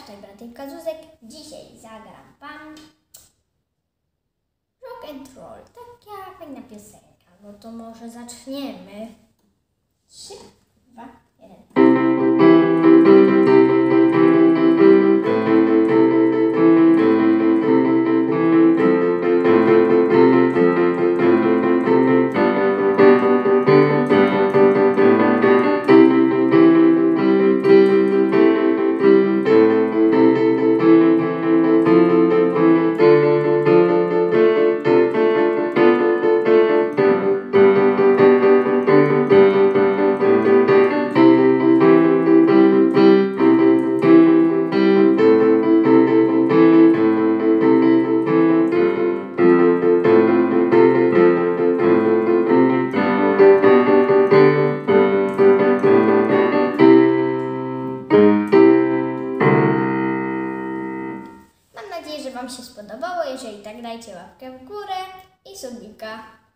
tutaj Bratyjka Zuzek. Dzisiaj zagram Wam Rock and Roll. Taka fajna piosenka. No to może zaczniemy. 3, 2, 1. Mam nadzieję, że Wam się spodobało. Jeżeli tak, dajcie łapkę w górę i subika.